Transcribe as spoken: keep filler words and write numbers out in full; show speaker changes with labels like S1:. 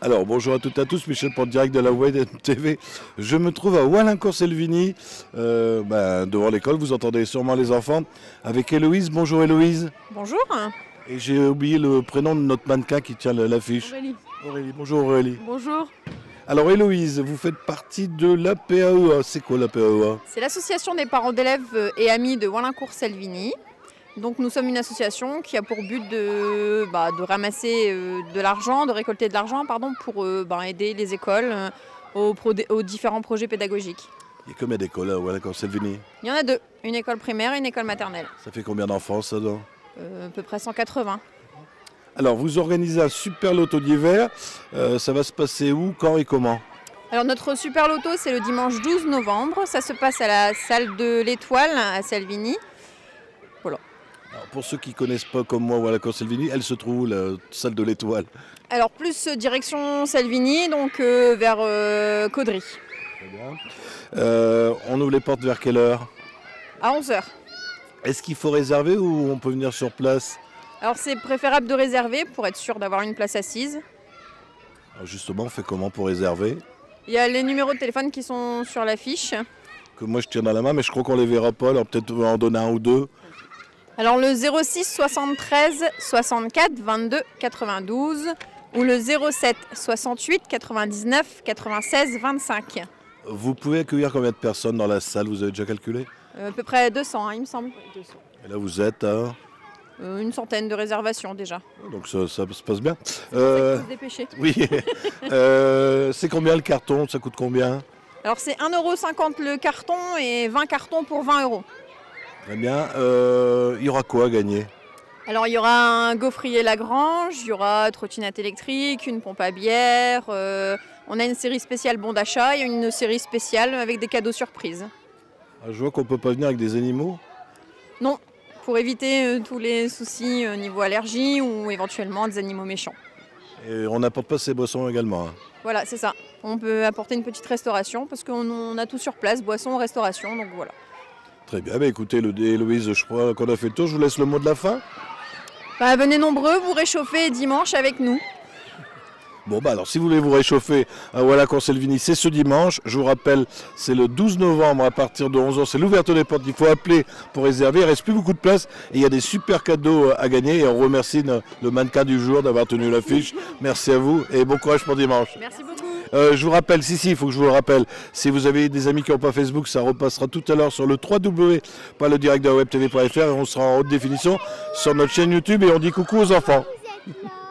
S1: Alors bonjour à toutes et à tous, Michel pour le direct de la Web T V. Je me trouve à Wallincourt-Selvigny, euh, ben, devant l'école, vous entendez sûrement les enfants, avec Héloïse. Bonjour Héloïse.
S2: Bonjour.
S1: Et j'ai oublié le prénom de notre mannequin qui tient l'affiche.
S2: Aurélie.
S1: Aurélie. Bonjour Aurélie.
S2: Bonjour.
S1: Alors Héloïse, vous faites partie de l'A P A E A. C'est quoi l'A P A E A?
S2: C'est l'association des parents d'élèves et amis de Wallincourt-Selvigny. Donc nous sommes une association qui a pour but de, bah, de ramasser euh, de l'argent, de récolter de l'argent pardon, pour euh, bah, aider les écoles euh, aux, aux différents projets pédagogiques.
S1: Il y a combien d'écoles à Wallincourt-Selvigny?
S2: Il y en a deux, une école primaire et une école maternelle.
S1: Ça fait combien d'enfants ça donc?
S2: euh, À peu près cent quatre-vingts.
S1: Alors vous organisez un super loto d'hiver, euh, ça va se passer où, quand et comment?
S2: Alors notre super loto c'est le dimanche douze novembre, ça se passe à la salle de l'Étoile à Selvigny. Voilà.
S1: Alors, pour ceux qui ne connaissent pas comme moi Wallincourt-Selvigny, elle se trouve où, la salle de l'Étoile?
S2: Alors plus euh, direction Selvigny, donc euh, vers euh, Caudry.
S1: Très bien. Euh, on ouvre les portes vers quelle heure?
S2: À onze heures.
S1: Est-ce qu'il faut réserver ou on peut venir sur place?
S2: Alors c'est préférable de réserver pour être sûr d'avoir une place assise.
S1: Alors justement, on fait comment pour réserver?
S2: Il y a les numéros de téléphone qui sont sur l'affiche.
S1: Que moi je tiens dans la main, mais je crois qu'on les verra pas, alors peut-être on va en donner un ou deux.
S2: Alors le zéro six soixante-treize soixante-quatre vingt-deux quatre-vingt-douze ou le zéro sept soixante-huit quatre-vingt-dix-neuf quatre-vingt-seize vingt-cinq.
S1: Vous pouvez accueillir combien de personnes dans la salle, vous avez déjà calculé?
S2: euh, À peu près deux cents, hein, il me semble. deux cents.
S1: Et là vous êtes à...
S2: Euh, une centaine de réservations déjà.
S1: Donc ça, ça se passe bien.
S2: Euh... Faut se dépêcher.
S1: Oui. euh, c'est combien le carton? Ça coûte combien?
S2: Alors c'est un euro cinquante le carton et vingt cartons pour vingt euros.
S1: Très bien. Euh, il y aura quoi à gagner?
S2: Alors il y aura un gaufrier Lagrange, il y aura trottinette électrique, une pompe à bière, euh, on a une série spéciale bon d'achat et une série spéciale avec des cadeaux surprises.
S1: Ah, je vois qu'on ne peut pas venir avec des animaux?
S2: Non, pour éviter euh, tous les soucis euh, niveau allergie ou éventuellement des animaux méchants.
S1: Et on n'apporte pas ces boissons également, hein?
S2: Voilà, c'est ça. On peut apporter une petite restauration parce qu'on on a tout sur place, boissons, restauration, donc voilà.
S1: Très bien, bah écoutez, le, Héloïse, je crois qu'on a fait le tour. Je vous laisse le mot de la fin.
S2: Bah, venez nombreux, vous réchauffez dimanche avec nous.
S1: Bon, bah alors si vous voulez vous réchauffer à Wallincourt-Selvigny, c'est ce dimanche. Je vous rappelle, c'est le douze novembre à partir de onze heures. C'est l'ouverture des portes. Il faut appeler pour réserver. Il ne reste plus beaucoup de place. Et il y a des super cadeaux à gagner. Et on remercie le mannequin du jour d'avoir tenu l'affiche. Merci à vous et bon courage pour dimanche.
S2: Merci beaucoup.
S1: Euh, je vous rappelle, si, si, il faut que je vous le rappelle. Si vous avez des amis qui n'ont pas Facebook, ça repassera tout à l'heure sur le w w w point le direct de la web t v point f r et on sera en haute définition sur notre chaîne YouTube et on dit coucou aux enfants.